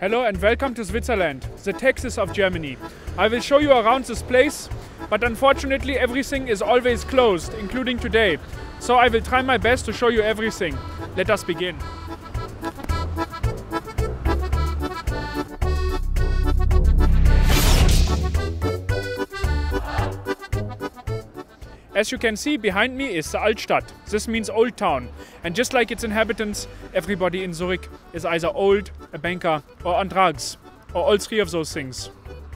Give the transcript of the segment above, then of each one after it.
Hello and welcome to Switzerland, the Texas of Germany. I will show you around this place, but unfortunately everything is always closed, including today. So I will try my best to show you everything. Let us begin. As you can see, behind me is the Altstadt. This means Old Town. And just like its inhabitants, everybody in Zurich is either old, a banker, or on drugs, or all three of those things.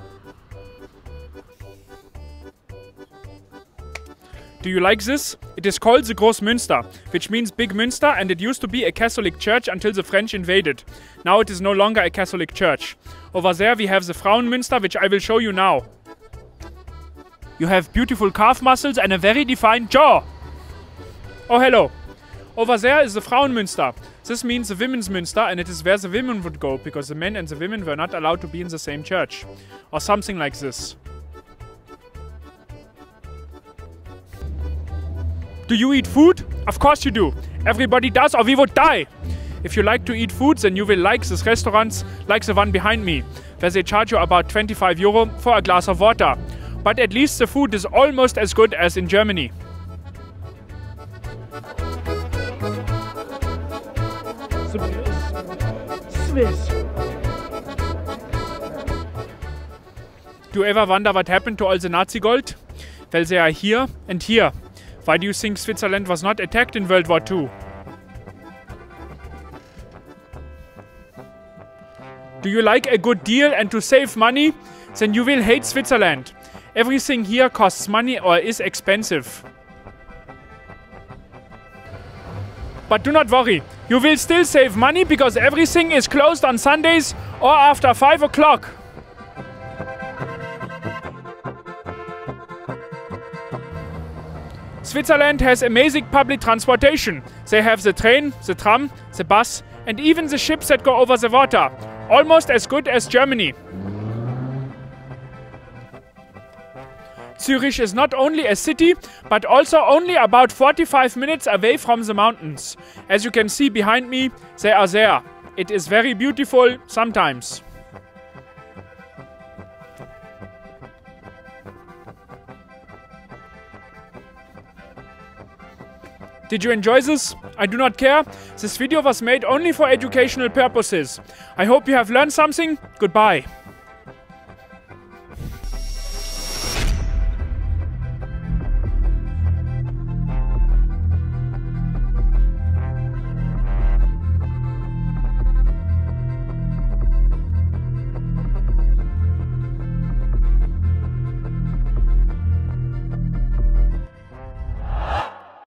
Do you like this? It is called the Großmünster, which means Big Münster, and it used to be a Catholic church until the French invaded. Now it is no longer a Catholic church. Over there we have the Frauenmünster, which I will show you now. You have beautiful calf muscles and a very defined jaw. Oh, hello. Over there is the Frauenmünster. This means the Women's Münster, and it is where the women would go, because the men and the women were not allowed to be in the same church. Or something like this. Do you eat food? Of course you do. Everybody does, or we would die. If you like to eat food, then you will like these restaurants, like the one behind me, where they charge you about 25 euro for a glass of water. But at least the food is almost as good as in Germany. Swiss. Do you ever wonder what happened to all the Nazi gold? Well, they are here and here. Why do you think Switzerland was not attacked in World War II? Do you like a good deal and to save money? Then you will hate Switzerland. Everything here costs money or is expensive. But do not worry, you will still save money because everything is closed on Sundays or after 5 o'clock. Switzerland has amazing public transportation. They have the train, the tram, the bus, and even the ships that go over the water. Almost as good as Germany. Zurich is not only a city, but also only about 45 minutes away from the mountains. As you can see behind me, they are there. It is very beautiful sometimes. Did you enjoy this? I do not care. This video was made only for educational purposes. I hope you have learned something. Goodbye.